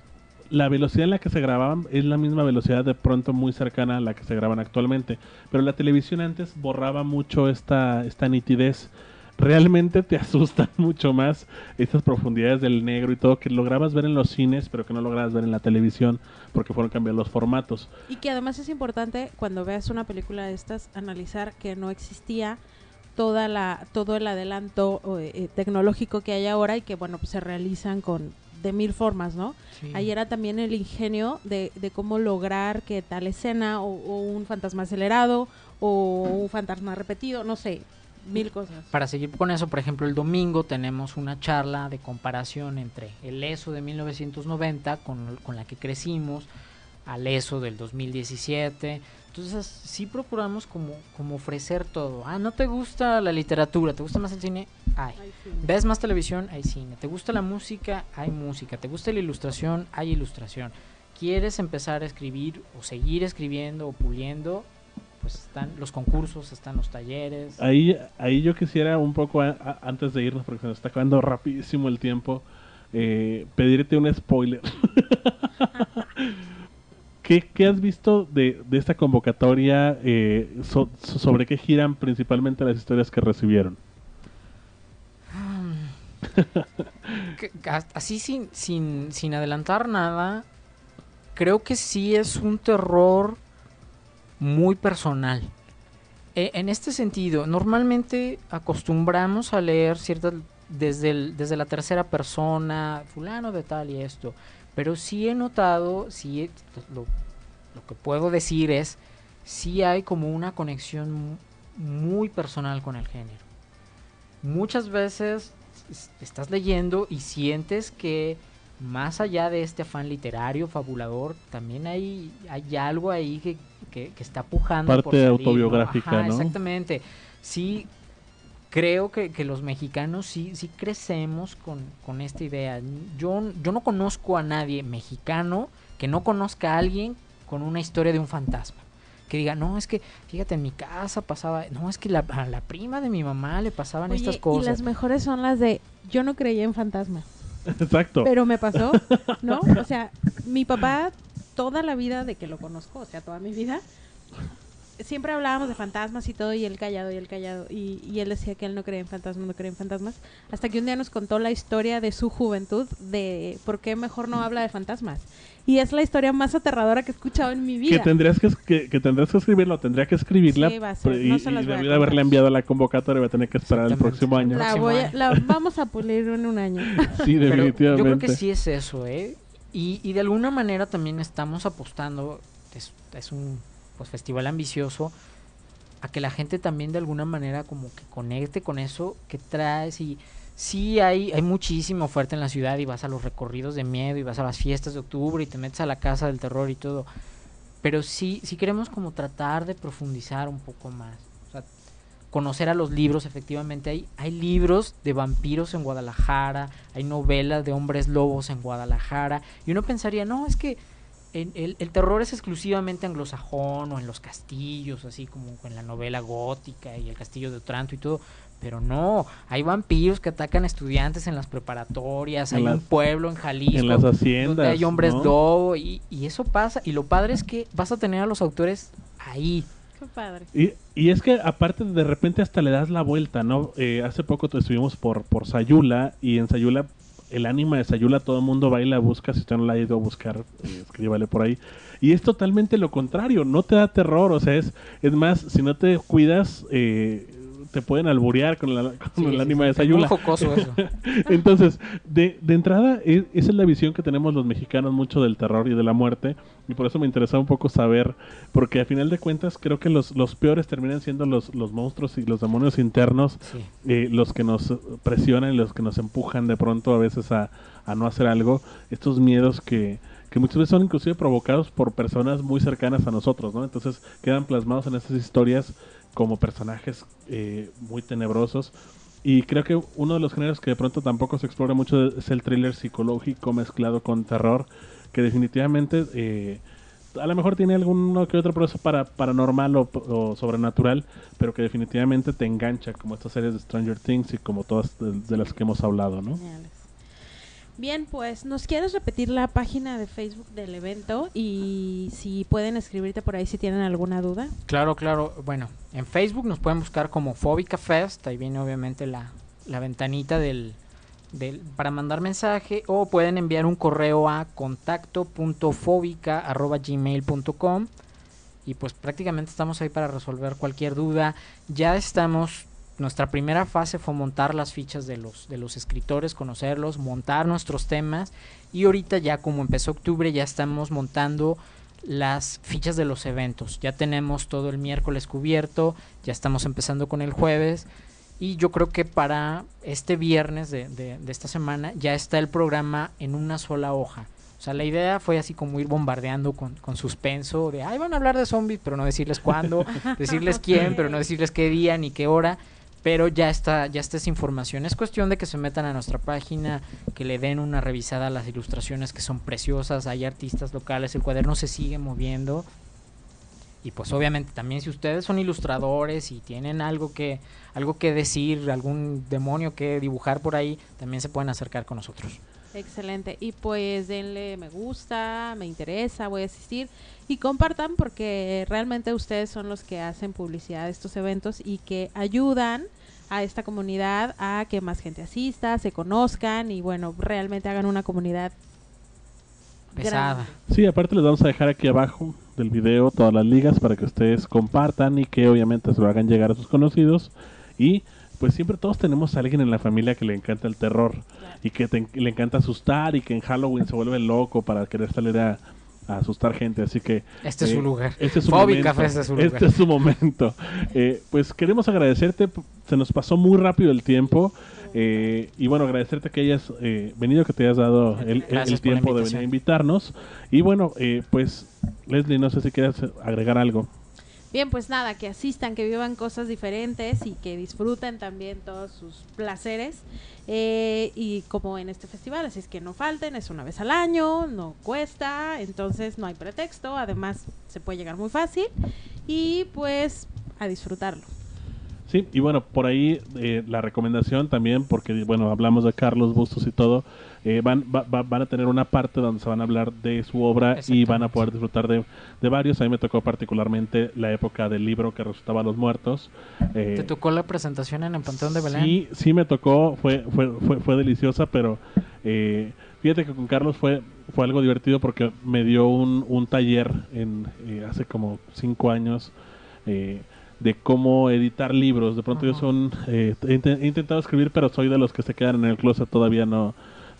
la velocidad en la que se grababan es la misma velocidad de pronto muy cercana a la que se graban actualmente. Pero la televisión antes borraba mucho esta, esta nitidez. Realmente te asustan mucho más estas profundidades del negro y todo que lograbas ver en los cines, pero que no lograbas ver en la televisión porque fueron cambiando los formatos. Y que además es importante cuando veas una película de estas analizar que no existía toda la todo el adelanto eh, tecnológico que hay ahora y que bueno pues se realizan con de mil formas, ¿no? Sí. Ahí era también el ingenio de, de cómo lograr que tal escena o, o un fantasma acelerado o un fantasma repetido, no sé, mil cosas. Para seguir con eso, por ejemplo, el domingo tenemos una charla de comparación entre el ESO de mil novecientos noventa con, con la que crecimos al ESO del dos mil diecisiete. Entonces sí procuramos como, como ofrecer todo. Ah, ¿no te gusta la literatura? ¿Te gusta más el cine? Hay. hay cine. ¿Ves más televisión? Hay cine. ¿Te gusta la música? Hay música. ¿Te gusta la ilustración? Hay ilustración. ¿Quieres empezar a escribir o seguir escribiendo o puliendo? Pues están los concursos, están los talleres. Ahí, ahí yo quisiera un poco a, a, antes de irnos, porque se nos está acabando rapidísimo el tiempo, eh, pedirte un spoiler. ¿Qué, ¿Qué has visto de, de esta convocatoria? Eh, so, ¿Sobre qué giran principalmente las historias que recibieron? Así sin, sin, sin adelantar nada, creo que sí es un terror muy personal. Eh, en este sentido, normalmente acostumbramos a leer ciertas desde, el, desde la tercera persona, fulano de tal y esto. Pero sí he notado, sí lo, lo que puedo decir es, sí hay como una conexión muy personal con el género. Muchas veces estás leyendo y sientes que más allá de este afán literario, fabulador, también hay, hay algo ahí que, que, que está pujando. Parte por salir, autobiográfica, ¿no? Ajá, ¿no? Exactamente. Sí. Creo que, que los mexicanos sí, sí crecemos con, con esta idea. Yo, yo no conozco a nadie mexicano que no conozca a alguien con una historia de un fantasma. Que diga, no, es que, fíjate, en mi casa pasaba, no, es que la, a la prima de mi mamá le pasaban Oye, estas cosas. Y las mejores son las de, yo no creía en fantasmas. Exacto. Pero me pasó, ¿no? O sea, mi papá, toda la vida de que lo conozco, o sea, toda mi vida... Siempre hablábamos de fantasmas y todo, y él callado, y él callado, y, y él decía que él no creía en fantasmas, no creía en fantasmas, hasta que un día nos contó la historia de su juventud, de por qué mejor no habla de fantasmas. Y es la historia más aterradora que he escuchado en mi vida. Que tendrías que, que, que, tendrías que escribirlo, tendría que escribirla, sí, va a ser, y, no se las y voy a debió de haberla enviado a la convocatoria, va a tener que esperar el próximo año. La, voy a, la vamos a pulir en un año. Sí, definitivamente. Pero yo creo que sí es eso, ¿eh? Y, y de alguna manera también estamos apostando, es, es un pues, festival ambicioso, a que la gente también de alguna manera como que conecte con eso que traes. Y sí hay, hay muchísima oferta en la ciudad, y vas a los recorridos de miedo y vas a las fiestas de octubre y te metes a la casa del terror y todo, pero sí, sí queremos como tratar de profundizar un poco más, o sea, conocer a los libros. Efectivamente hay, hay libros de vampiros en Guadalajara, hay novelas de hombres lobos en Guadalajara, y uno pensaría, no, es que El, el, el terror es exclusivamente anglosajón, o en los castillos, así como en la novela gótica y el castillo de Otranto y todo, pero no, hay vampiros que atacan estudiantes en las preparatorias, en hay las, un pueblo en Jalisco en las haciendas, donde hay hombres ¿no? lobo, y, y eso pasa, y lo padre es que vas a tener a los autores ahí. Qué padre. Y, y es que aparte de repente hasta le das la vuelta, ¿no? Eh, hace poco estuvimos por, por Sayula, y en Sayula el ánima de Sayula todo el mundo va y la busca. Si usted no la ha ido a buscar, eh, escríbale por ahí. Y es totalmente lo contrario, no te da terror, o sea, es, es más, si no te cuidas, eh, te pueden alburear con, la, con sí, el sí, ánima sí, de Sayula. Es muy jocoso eso. Entonces, de, de entrada, es, esa es la visión que tenemos los mexicanos mucho del terror y de la muerte, y por eso me interesaba un poco saber, porque a final de cuentas creo que los, los peores terminan siendo los, los monstruos y los demonios internos, Sí. eh, los que nos presionan y los que nos empujan de pronto a veces a, a no hacer algo, estos miedos que, que muchas veces son inclusive provocados por personas muy cercanas a nosotros, ¿no? Entonces quedan plasmados en estas historias como personajes eh, muy tenebrosos. Y creo que uno de los géneros que de pronto tampoco se explora mucho es el thriller psicológico mezclado con terror, que definitivamente eh, a lo mejor tiene alguno que otro proceso para, paranormal o, o sobrenatural, pero que definitivamente te engancha, como estas series de Stranger Things y como todas de, de las que hemos hablado, ¿no? Geniales. Bien, pues, ¿nos quieres repetir la página de Facebook del evento? Y si pueden escribirte por ahí si tienen alguna duda. Claro, claro. Bueno, en Facebook nos pueden buscar como Fóbica Fest. Ahí viene obviamente la, la ventanita del, del para mandar mensaje. O pueden enviar un correo a contacto punto fóbica arroba gmail punto com. Y pues prácticamente estamos ahí para resolver cualquier duda. Ya estamos... Nuestra primera fase fue montar las fichas de los, de los escritores, conocerlos, montar nuestros temas, y ahorita ya como empezó octubre ya estamos montando las fichas de los eventos. Ya tenemos todo el miércoles cubierto, ya estamos empezando con el jueves, y yo creo que para este viernes de, de, de esta semana ya está el programa en una sola hoja. O sea, la idea fue así como ir bombardeando con, con suspenso de, ay, van a hablar de zombies, pero no decirles cuándo, decirles quién, pero no decirles qué día ni qué hora. Pero ya está, ya está esa información. Es cuestión de que se metan a nuestra página, que le den una revisada a las ilustraciones, que son preciosas. Hay artistas locales, el cuaderno se sigue moviendo. Y pues obviamente también si ustedes son ilustradores y tienen algo que, algo que decir, algún demonio que dibujar por ahí, también se pueden acercar con nosotros. Excelente. Y pues denle me gusta, me interesa, voy a asistir, y compartan, porque realmente ustedes son los que hacen publicidad de estos eventos y que ayudan a esta comunidad a que más gente asista, se conozcan y bueno, realmente hagan una comunidad pesada. grande. Sí, aparte les vamos a dejar aquí abajo del video todas las ligas para que ustedes compartan y que obviamente se lo hagan llegar a sus conocidos. Y pues siempre todos tenemos a alguien en la familia que le encanta el terror, claro, y que te, le encanta asustar, y que en Halloween se vuelve loco para querer salir a, a asustar gente, así que este eh, es su lugar. Este es su Fóbica momento. Fest es su lugar. Este es su momento. Eh, pues queremos agradecerte, se nos pasó muy rápido el tiempo, eh, y bueno, agradecerte que hayas eh, venido, que te hayas dado el, el, el tiempo de venir a invitarnos. Y bueno, eh, pues Leslie, no sé si quieres agregar algo. Bien, pues nada, que asistan, que vivan cosas diferentes y que disfruten también todos sus placeres, eh, y como en este festival, así es que no falten, es una vez al año, no cuesta, entonces no hay pretexto, además se puede llegar muy fácil y pues a disfrutarlo. Sí, y bueno, por ahí eh, la recomendación también, porque bueno, hablamos de Carlos Bustos y todo, eh, van, va, va, van a tener una parte donde se van a hablar de su obra y van a poder disfrutar de, de varios. A mí me tocó particularmente la época del libro que resucitaba a los muertos. Eh, ¿Te tocó la presentación en el Panteón de Belén? Sí, sí me tocó, fue, fue, fue, fue deliciosa, pero eh, fíjate que con Carlos fue, fue algo divertido porque me dio un, un taller en eh, hace como cinco años, eh, de cómo editar libros. De pronto, uh-huh, yo son eh, he, he intentado escribir, pero soy de los que se quedan en el closet, todavía no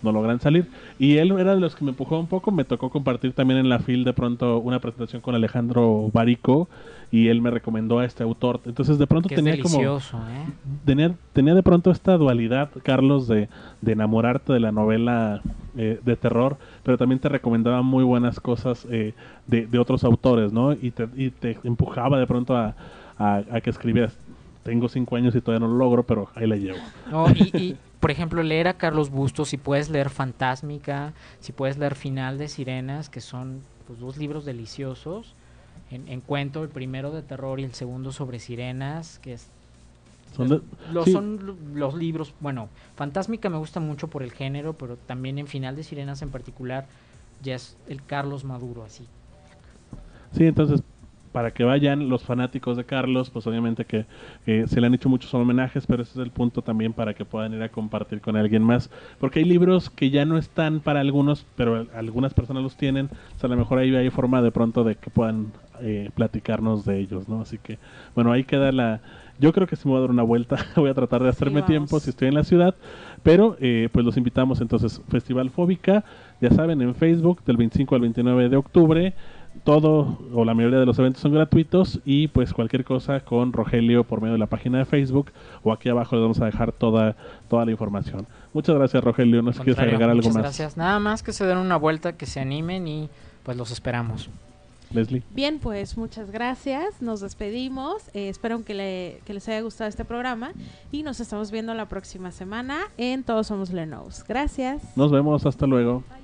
no logran salir. Y él era de los que me empujó un poco, me tocó compartir también en la F I L de pronto una presentación con Alejandro Barico y él me recomendó a este autor. Entonces de pronto Que tenía es delicioso, como... ¿eh? Tenía, tenía de pronto esta dualidad, Carlos, de, de enamorarte de la novela eh, de terror, pero también te recomendaba muy buenas cosas eh, de, de otros autores, ¿no? Y te, y te empujaba de pronto a, a, a que escribieras. Tengo cinco años y todavía no lo logro, pero ahí la llevo. No, y, y, por ejemplo, leer a Carlos Bustos, si puedes leer Fantásmica, si puedes leer Final de Sirenas, que son pues, dos libros deliciosos, en, en cuento, el primero de terror y el segundo sobre sirenas, que es... Son, de, los, sí. son los libros, bueno, Fantásmica me gusta mucho por el género, pero también en Final de Sirenas en particular, ya es el Carlos Maduro, así. Sí, entonces... para que vayan los fanáticos de Carlos, pues obviamente que eh, se le han hecho muchos homenajes, pero ese es el punto también para que puedan ir a compartir con alguien más, porque hay libros que ya no están para algunos, pero algunas personas los tienen, o sea, a lo mejor ahí hay forma de pronto de que puedan eh, platicarnos de ellos, ¿no? Así que, bueno, ahí queda la... Yo creo que sí me voy a dar una vuelta, voy a tratar de hacerme Sí, tiempo si estoy en la ciudad, pero eh, pues los invitamos entonces, Festival Fóbica, ya saben, en Facebook, del veinticinco al veintinueve de octubre, todo o la mayoría de los eventos son gratuitos y pues cualquier cosa con Rogelio por medio de la página de Facebook o aquí abajo les vamos a dejar toda toda la información. Muchas gracias, Rogelio, no sé si quieres agregar algo muchas más. Gracias, nada más que se den una vuelta, que se animen y pues los esperamos. Leslie. Bien, pues muchas gracias, nos despedimos, eh, espero que, le, que les haya gustado este programa y nos estamos viendo la próxima semana en Todos Somos Lenos. Gracias. Nos vemos, hasta luego. Bye.